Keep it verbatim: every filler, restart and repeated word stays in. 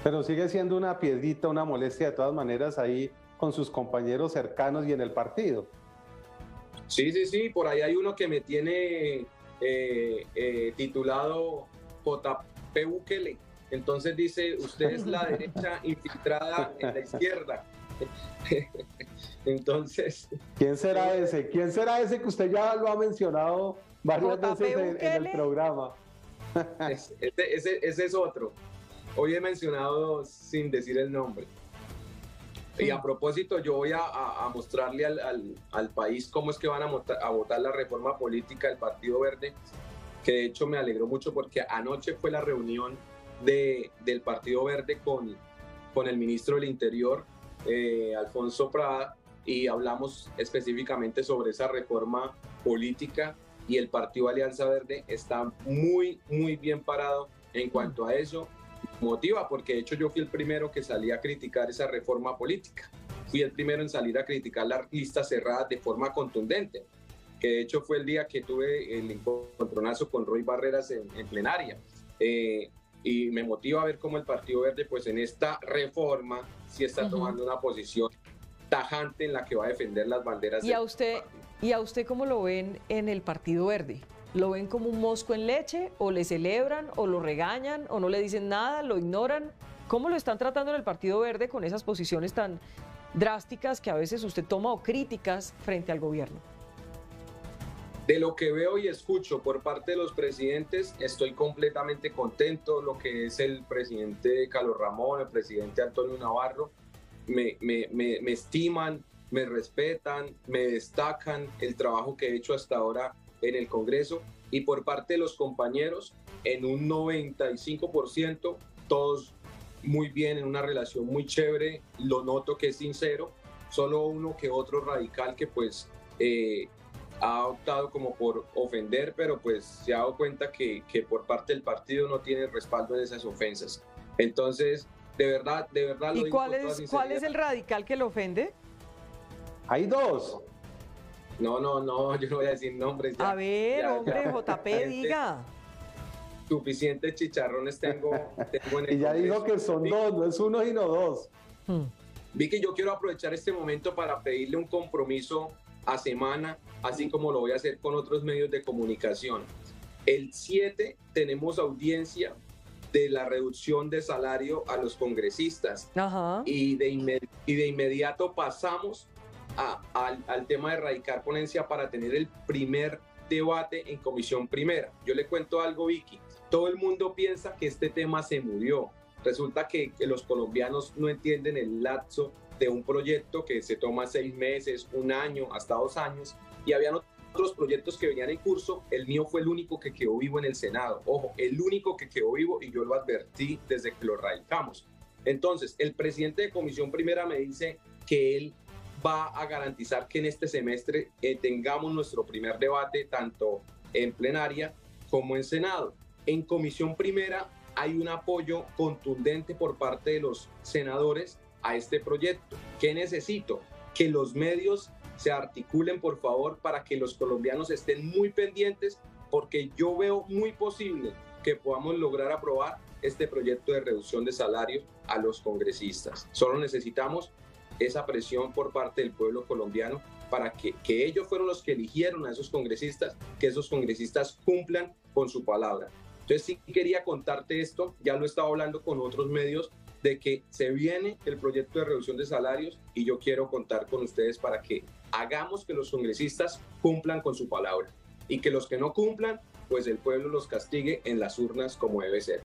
Pero sigue siendo una piedrita, una molestia de todas maneras ahí con sus compañeros cercanos y en el partido. Sí, sí, sí, por ahí hay uno que me tiene eh, eh, titulado J P Bukele. Entonces dice, usted es la derecha infiltrada en la izquierda. Entonces... ¿Quién será eh, ese? ¿Quién será ese que usted ya lo ha mencionado varias J P veces en, en el Bukele. programa? ese, ese, ese es otro. Hoy he mencionado sin decir el nombre. Y a propósito, yo voy a, a, a mostrarle al, al, al país cómo es que van a, votar, a votar la reforma política del Partido Verde, que de hecho me alegró mucho porque anoche fue la reunión de, del Partido Verde con, con el ministro del Interior, eh, Alfonso Prada, y hablamos específicamente sobre esa reforma política, y el Partido Alianza Verde está muy, muy bien parado en cuanto a eso. Motiva, porque de hecho yo fui el primero que salí a criticar esa reforma política. Fui el primero en salir a criticar las listas cerradas de forma contundente, que de hecho fue el día que tuve el encontronazo con Roy Barreras en, en plenaria. Eh, y me motiva a ver cómo el Partido Verde, pues en esta reforma, sí está uh-huh. tomando una posición tajante en la que va a defender las banderas. ¿Y a usted, ¿y a usted cómo lo ven en el Partido Verde? ¿Lo ven como un mosco en leche? ¿O le celebran? ¿O lo regañan? ¿O no le dicen nada? ¿Lo ignoran? ¿Cómo lo están tratando en el Partido Verde con esas posiciones tan drásticas que a veces usted toma o críticas frente al gobierno? De lo que veo y escucho por parte de los presidentes, estoy completamente contento. Lo que es el presidente Carlos Ramón, el presidente Antonio Navarro, me, me, me, me estiman, me respetan, me destacan el trabajo que he hecho hasta ahora en el Congreso, y por parte de los compañeros, en un noventa y cinco por ciento, todos muy bien, en una relación muy chévere. Lo noto que es sincero, solo uno que otro radical que pues eh, ha optado como por ofender, pero pues se ha dado cuenta que, que por parte del partido no tiene respaldo en esas ofensas. Entonces, de verdad, de verdad lo ¿Y digo cuál con toda es, sinceridad. cuál es el radical que lo ofende? Hay dos. No, no, no, yo no voy a decir nombres. Ya, a ver, ya, hombre, ya, J P, diga. Suficientes chicharrones tengo, tengo en el Y ya Congreso. dijo que son Vicky, dos, no es uno sino dos. Hmm. Vicky, yo quiero aprovechar este momento para pedirle un compromiso a Semana, así como lo voy a hacer con otros medios de comunicación. El siete tenemos audiencia de la reducción de salario a los congresistas. Ajá. Y, de inmed- y de inmediato pasamos A, al, al tema de erradicar ponencia para tener el primer debate en comisión primera. Yo le cuento algo, Vicky. Todo el mundo piensa que este tema se murió. Resulta que, que los colombianos no entienden el lapso de un proyecto que se toma seis meses, un año, hasta dos años. Y habían otros proyectos que venían en curso. El mío fue el único que quedó vivo en el Senado. Ojo, el único que quedó vivo, y yo lo advertí desde que lo radicamos. Entonces, el presidente de comisión primera me dice que él va a garantizar que en este semestre eh, tengamos nuestro primer debate tanto en plenaria como en Senado. En comisión primera hay un apoyo contundente por parte de los senadores a este proyecto. ¿Qué necesito? Que los medios se articulen, por favor, para que los colombianos estén muy pendientes, porque yo veo muy posible que podamos lograr aprobar este proyecto de reducción de salarios a los congresistas. Solo necesitamos esa presión por parte del pueblo colombiano para que, que ellos fueron los que eligieron a esos congresistas, que esos congresistas cumplan con su palabra. Entonces sí quería contarte esto, ya lo he estado hablando con otros medios, de que se viene el proyecto de reducción de salarios y yo quiero contar con ustedes para que hagamos que los congresistas cumplan con su palabra y que los que no cumplan, pues el pueblo los castigue en las urnas como debe ser.